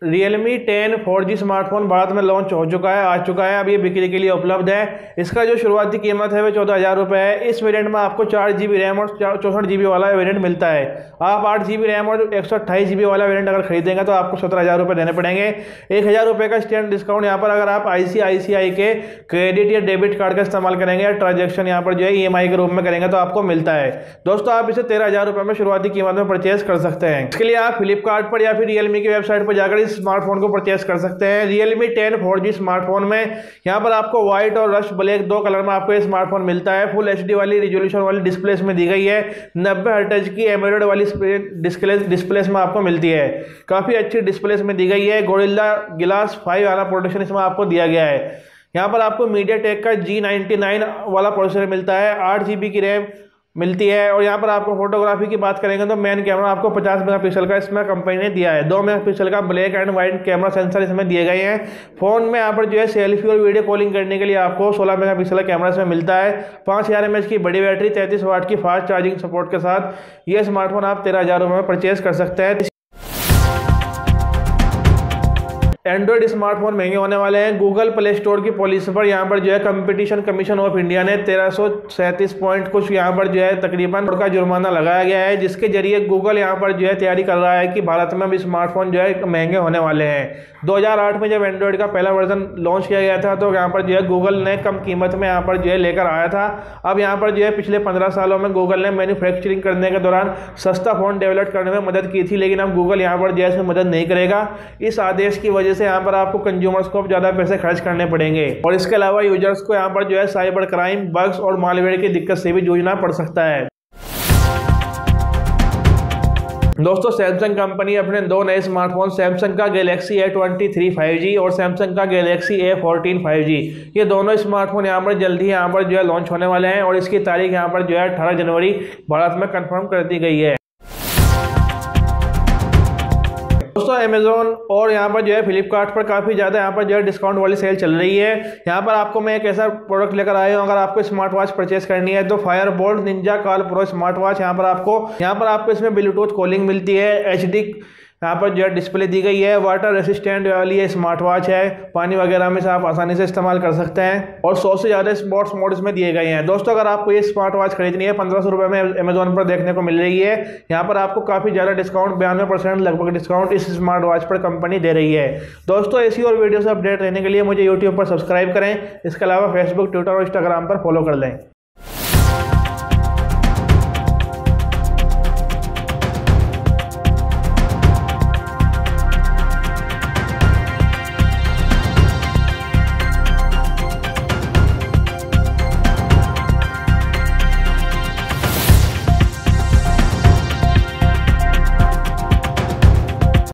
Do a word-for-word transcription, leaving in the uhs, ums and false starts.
Realme ten four G smartphone Bharat में launch हो चुका है, आ चुका है। अब ये बिक्री के लिए उपलब्ध है। इसका जो शुरुआती कीमत है वो चौदह हज़ार रुपये है। इस वेरिएंट में आपको चार जी बी रैम और चौंसठ जी बी वाला वेरिएंट मिलता है। आप आठ जी बी रैम और एक सौ अट्ठाईस जी बी वाला वेरिएंट अगर खरीदेंगे तो आपको सत्रह हज़ार रुपये देने पड़ेंगे। एक हज़ार रुपये का स्टैंड डिस्काउंट यहाँ पर अगर आप आई सी आई सी आई के क्रेडिट या डेबिट कार्ड का इस्तेमाल करेंगे या ट्रांजेक्शन यहाँ पर जो है ई एम आई के रूप में करेंगे तो आपको मिलता है। दोस्तों, आप इसे तेरह हज़ार रुपये में शुरुआती कीमत में परचेज कर सकते हैं। इसके लिए आप फ्लिपकार्ट पर या फिर रियलमी की वेबसाइट पर जाकर इस स्मार्टफोन को परचेज कर सकते हैं। Realme ten four G smartphone में यहाँ पर आपको व्हाइट और रस्ट ब्लैक दो कलर में आपको ये स्मार्टफोन मिलता है। फुल एचडी वाली रिजोल्यूशन वाली डिस्प्ले में दी गई है। नब्बे हर्ट्ज की एमोलेड वाली डिस्प्ले डिस्प्ले में आपको मिलती है। काफ़ी अच्छी डिस्प्ले में दी गई है। गोरिल्ला ग्लास फाइव वाला प्रोटेक्शन इसमें आपको दिया गया है। यहाँ पर आपको मीडियाटेक का जी नाइन्टी नाइन वाला प्रोसेसर मिलता है। आठ जी बी की रैम मिलती है। और यहाँ पर आपको फोटोग्राफी की बात करेंगे तो मेन कैमरा आपको पचास मेगापिक्सल का इसमें कंपनी ने दिया है। दो मेगापिक्सल का black and white camera sensor इसमें दिए गए हैं। फोन में यहाँ पर जो है सेल्फी और वीडियो कॉलिंग करने के लिए आपको सोलह मेगापिक्सल का कैमरा इसमें मिलता है। पाँच हज़ार एम एच की बड़ी बैटरी, तैंतीस वाट की फास्ट चार्जिंग सपोर्ट के साथ ये स्मार्टफोन आप तेरह हज़ार रुपये में परचेज कर सकते हैं। एंड्रॉइड स्मार्टफोन महंगे होने वाले हैं। गूगल प्ले स्टोर की पॉलिसी पर यहाँ पर जो है कंपटीशन कमीशन ऑफ इंडिया ने तेरह सौ सैंतीस पॉइंट कुछ यहाँ पर जो है तकरीबन का जुर्माना लगाया गया है, जिसके जरिए गूगल यहाँ पर जो है तैयारी कर रहा है कि भारत में भी स्मार्टफोन जो है महंगे होने वाले हैं। दो हज़ार आठ में जब एंड्रॉइड का पहला वर्जन लॉन्च किया गया था तो यहाँ पर जो है गूगल ने कम कीमत में यहाँ पर जो है लेकर आया था। अब यहाँ पर जो है पिछले पंद्रह सालों में गूगल ने मैन्युफैक्चरिंग करने के दौरान सस्ता फोन डेवलप करने में मदद की थी, लेकिन अब गूगल यहाँ पर जो है इसमें मदद नहीं करेगा। इस आदेश की वजह से यहाँ पर आपको कंज्यूमर्स को ज़्यादा पैसे खर्च करने पड़ेंगे और इसके अलावा यूजर्स को यहाँ पर जो है साइबर क्राइम, बग्स और मालवेयर की दिक्कत से भी जूझना पड़ सकता है। दोस्तों, सैमसंग कंपनी अपने दो नए स्मार्टफोन सैमसंग का Galaxy A twenty three five G और सैमसंग का Galaxy A fourteen five G ये दोनों स्मार्टफोन यहाँ पर जल्दी यहाँ पर जो है लॉन्च होने वाले हैं और इसकी तारीख यहाँ पर जो है अठारह जनवरी भारत में कंफर्म कर दी गई है। दोस्तों, अमेजोन और यहाँ पर जो है फ्लिपकार्ट पर काफ़ी ज़्यादा यहाँ पर जो है डिस्काउंट वाली सेल चल रही है। यहाँ पर आपको मैं एक ऐसा प्रोडक्ट लेकर आया हूँ, अगर आपको स्मार्ट वॉच परचेस करनी है तो Fire Boltt Ninja Call Pro smart watch यहाँ पर आपको यहाँ पर आपको इसमें ब्लूटूथ कॉलिंग मिलती है। एच डी यहाँ पर जो है डिस्प्ले दी गई है। वाटर रेसिस्टेंट वाली ये स्मार्ट वॉच है। पानी वगैरह में से आप आसानी से इस्तेमाल कर सकते हैं और सौ से ज़्यादा स्पोर्ट्स मोड इसमें दिए गए हैं। दोस्तों, अगर आपको ये स्मार्ट वॉच खरीदनी है पंद्रह सौ रुपये में अमेजोन पर देखने को मिल रही है। यहाँ पर आपको काफ़ी ज़्यादा डिस्काउंट, बयानवे परसेंट लगभग डिस्काउंट इस स्मार्ट वॉच पर कंपनी दे रही है। दोस्तों, ऐसी और वीडियो से अपडेट रहने के लिए मुझे यूट्यूब पर सब्सक्राइब करें। इसके अलावा फेसबुक, ट्विटर और इंस्टाग्राम पर फॉलो कर लें।